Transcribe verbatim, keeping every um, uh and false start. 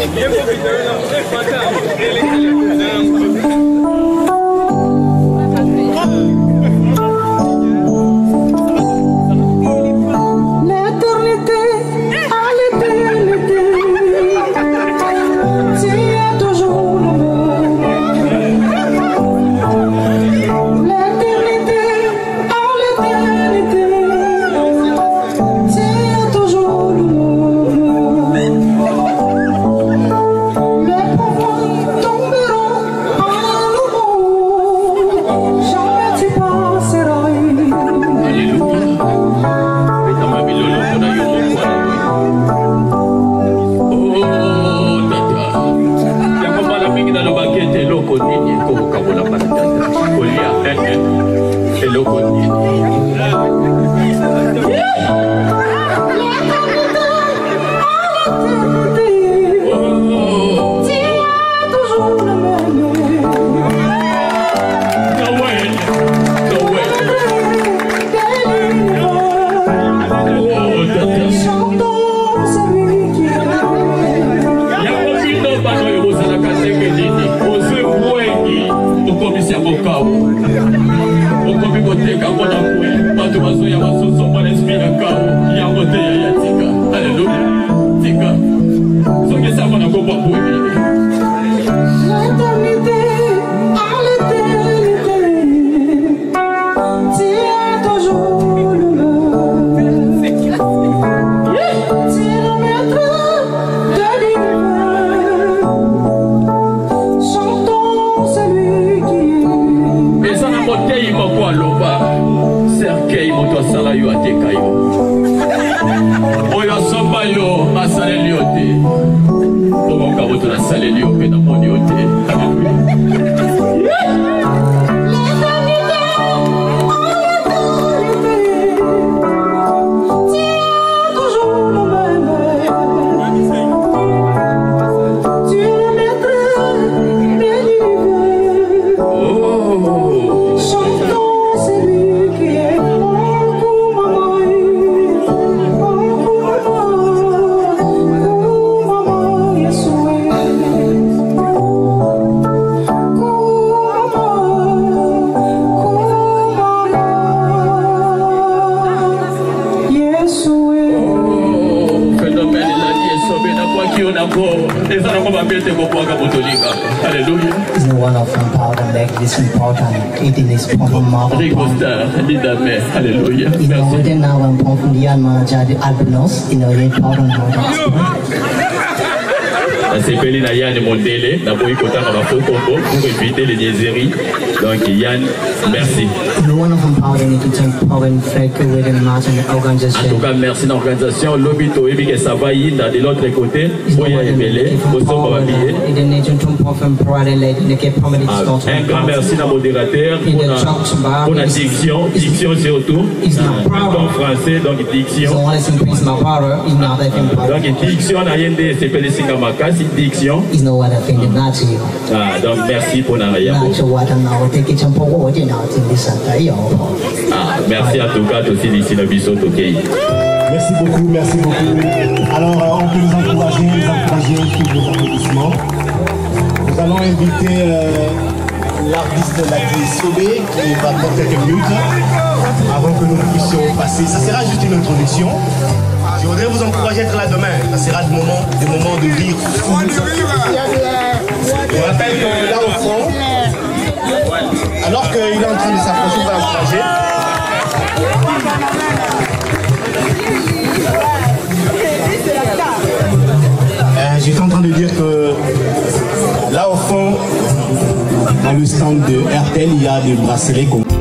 C'est Pelé Yann Mondele, pour éviter les niaiseries. Donc Yann, merci. En tout cas, merci l'organisation. L'Obito et Big Savaï de l'autre côté. Un grand merci à la modérateur pour la diction. Diction surtout. En français, donc diction. Donc diction, c'est Pelé Singamaka, c'est diction. Ah, donc merci pour la réaction. Ah, merci à tout cas aussi d'ici le Bissot Tokei. Merci beaucoup, merci beaucoup. Alors, euh, on peut nous encourager, nous encourager sur vos applaudissements. Nous allons inviter euh, l'artiste Ladi Sobé qui va prendre quelques minutes avant que nous puissions passer. Ça sera juste une introduction. Je voudrais vous encourager à être là demain. Ça sera des moments, des moments de rire. Je rappelle que là au fond, alors qu'il est en train de s'approcher, on va l'encourager. Euh, J'étais en train de dire que là au fond, dans le stand de R T L, il y a des bracelets comme